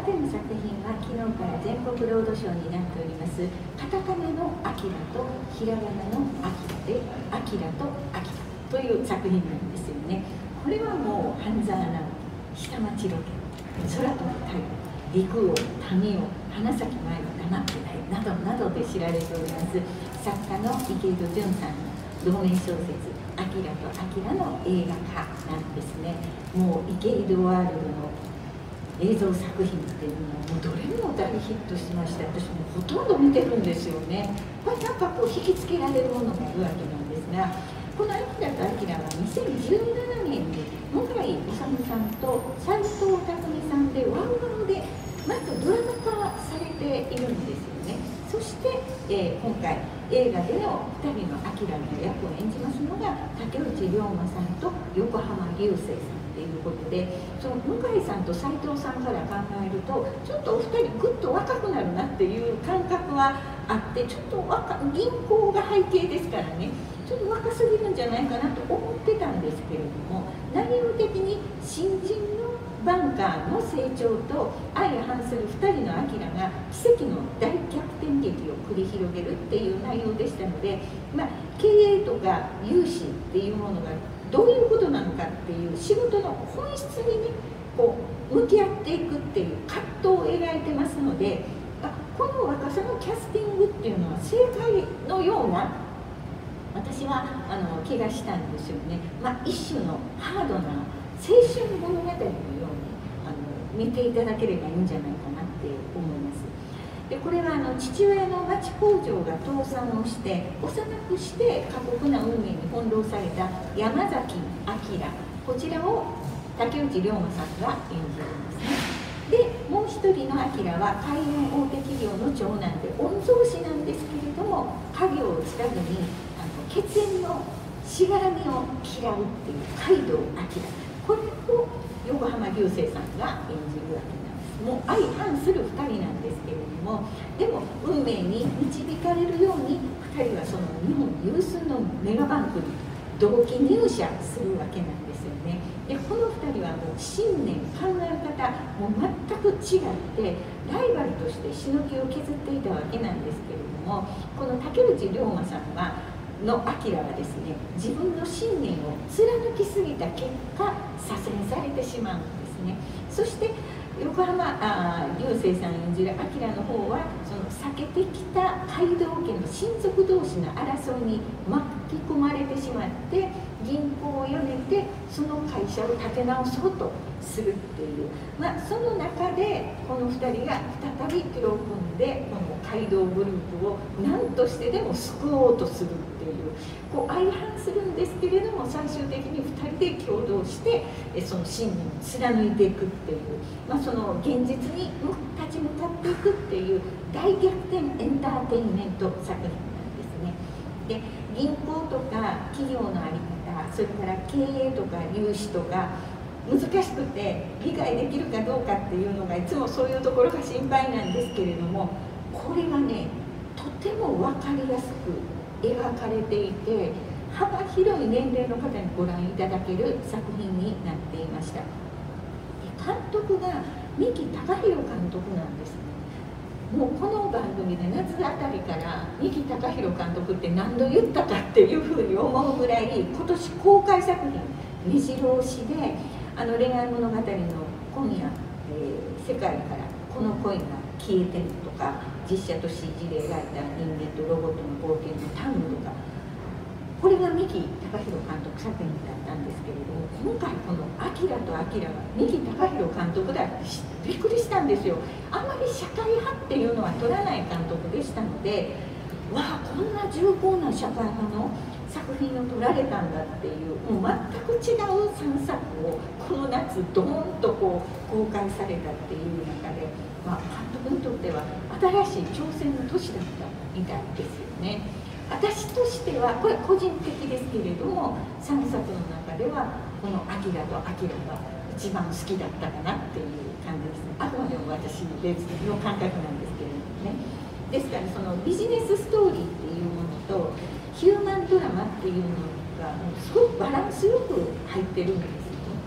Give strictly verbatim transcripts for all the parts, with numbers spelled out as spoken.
ての作品は昨日から全国ロードショーになっておりますカタカナの「アキラ」とひらがなの「アキラ」で「アキラとアキラ」という作品なんですよね。これはもう半沢直樹、下町ロケ、空飛ぶ太陽、陸王、谷王、花咲舞の黙ってないなどなどで知られております作家の池井戸潤さんの同名小説「アキラとアキラ」の映画化なんですね。もう池井戸ワールドの映像作品っていうのはもうどれも大ヒットしました。私もほとんど見てるんですよね。これなんかこう引きつけられるものがあるわけなんですが、この「アキラとアキラ」はにせんじゅうななねんに向井理さんと斎藤工さんでワンマンでまずドラマ化されているんですよね。そして、えー、今回映画でのふたりのアキラの役を演じますのが竹内涼真さんと横浜流星さんということで、その向井さんと斎藤さんから考えるとちょっとお二人ぐっと若くなるなっていう感覚はあって、ちょっと若銀行が背景ですからね、ちょっと若すぎるんじゃないかなと思ってたんですけれども、内容的に新人のバンカーの成長と相反するふたりのアキラが奇跡の大逆転劇を繰り広げるっていう内容でしたので、まあ、経営とか融資っていうものがどういうことなのかっていう仕事の本質にねこう向き合っていくっていう葛藤を描いてますので、あこの若さのキャスティングっていうのは正解のような私はあの気がしたんですよね。まあ、一種のハードな青春物語のようにあの見ていただければいいんじゃないかなって思います。でこれはあの父親の町工場が倒産をして幼くして過酷な運命に翻弄された山崎明、こちらを竹内涼真さんが演じるんですね。でもう一人の明は海運大手企業の長男で御曹司なんですけれども、家業を継がずにあの血縁のしがらみを嫌うっていう海道明、これを横浜流星さんが演じるわけなんです。もう相反するふたりなんですけれども、でも運命に導かれるようにふたりはその日本有数のメガバンクに同期入社するわけなんですよね。でこのふたりはもう信念考え方もう全く違ってライバルとしてしのぎを削っていたわけなんですけれども、この竹内涼真さんはの明はですね、自分の信念を貫きすぎた結果左遷されてしまうんですね。そして横浜あ流星さん演じる明の方はその避けてきた街道家の親族同士の争いに巻き込まれてしまって銀行を辞めてその会社を立て直そうとするっていう、まあ、その中でこのふたりが再び手を組んでこの街道グループを何としてでも救おうとするっていうこう相反するんですけれども、最終的にふたりで共同してその信念を貫いていくっていう、まあ、その現実に立ち向かっていくっていう大逆転エンターテインメント作品なんですね。で銀行とか企業の在り方、それから経営とか融資とか難しくて理解できるかどうかっていうのがいつもそういうところが心配なんですけれども、これがねとても分かりやすく描かれていて幅広い年齢の方にご覧いただける作品になっていました。で監督が三木孝浩監督なんですね。もうこの番組で夏あたりから三木孝浩監督って何度言ったかっていうふうに思うぐらい今年公開作品目白押しであの恋愛物語の今夜、えー、世界からこの恋が消えてるとか実写と シージー で描いた人間とロボットの冒険のタングとか、これが三木孝浩監督作品だったんですけれども、今回この「アキラとアキラ」は三木孝浩監督だってびっくりしたんですよ。あまり社会派っていうのは撮らない監督でしたので、わあこんな重厚な社会派の作品を撮られたんだっていうもう全く違うさんさくをこの夏ドーンとこう公開されたっていう中で、まあ、監督にとっては新しい挑戦の年だったみたいですよね。私としてはこれ個人的ですけれどもさんさくの中ではこの「アキラとアキラ」が一番好きだったかなっていう感じですね。あくまでも私別の感覚なんですけれどもね。ですからそのビジネスストーリーっていうものとヒューマンドラマっていうのがすごくバランスよく入ってるんですよね。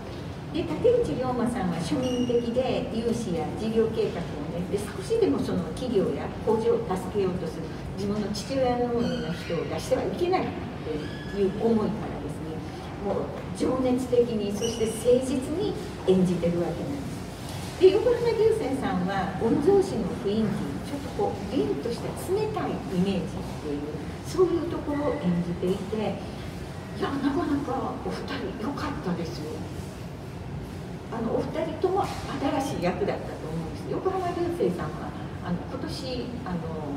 で竹内涼真さんは庶民的で融資や事業計画をね、で少しでもその企業や工場を助けようとする自分の父親のような人を出してはいけないという思いからですね、もう情熱的にそして誠実に演じてるわけなんです。で横浜流星さんは御曹司の雰囲気、ちょっとこう凛とした冷たいイメージっていうそういうところを演じていて、いやなかなかお二人良かったですよ。あのお二人とも新しい役だったと思うんです。横浜流星さんはあの今年あの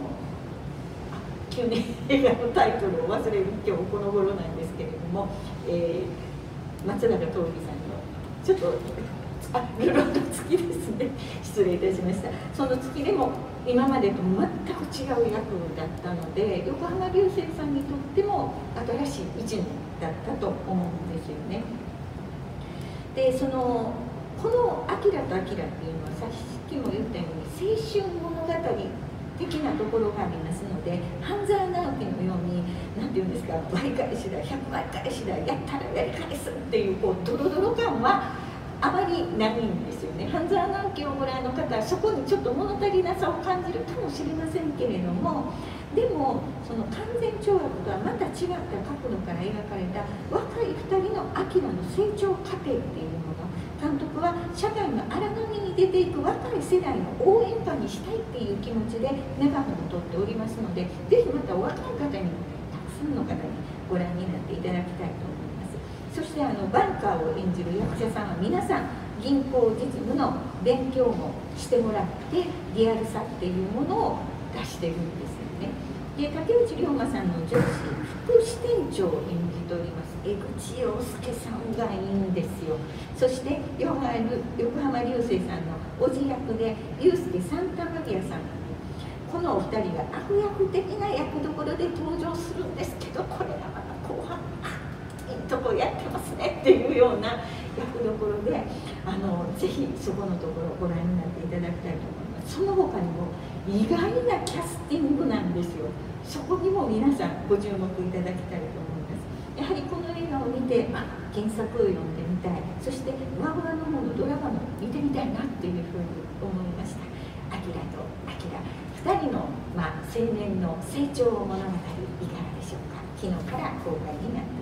急に映画のタイトルを忘れる今日この頃なんですけれども、えー、松永桃李さんのちょっとあルローの月ですね、失礼いたしました。その月でも今までと全く違う役だったので、横浜流星さんにとっても新しい一年だったと思うんですよね。でそのこの「アキラとアキラ」っていうのはさっきも言ったように青春物語的なところがありますので、半沢直樹のように何て言うんですか、倍返しだひゃくばい返しだやったらやり返すっていうこうドロドロ感はあまりないんですよね。半沢直樹をご覧の方はそこにちょっと物足りなさを感じるかもしれませんけれども、でもその完全懲悪とはまた違った角度から描かれた若いふたりのアキラの成長過程っていうのが、監督は社会の荒波に出ていく若い世代の応援歌にしたいっていう気持ちでメガホンを取っておりますので、ぜひまたお若い方にもたくさんの方にご覧になっていただきたいと思います。そしてあのバンカーを演じる役者さんは皆さん銀行実務の勉強もしてもらってリアルさっていうものを出してるんですよね。で竹内涼真さんの上司副支店長を演じております江口洋介さんがいいんですよ。そして横浜流星さんの叔父役でユースケ・サンタマリアさん、このお二人が悪役的な役どころで登場するんですけど、これがまた後半いいとこやってますねっていうような役どころで、あのぜひそこのところをご覧になっていただきたいと思います。その他にも意外なキャスティングなんですよ。そこにも皆さんご注目いただきたいと思います。やはりこの映画を見て、あ、原作を読んでみたい、そしてワウワの方のドラマも見てみたいなっていうふうに思いました。アキラとアキラ、ふたりの、まあ、青年の成長物語いかがでしょうか。昨日から公開になって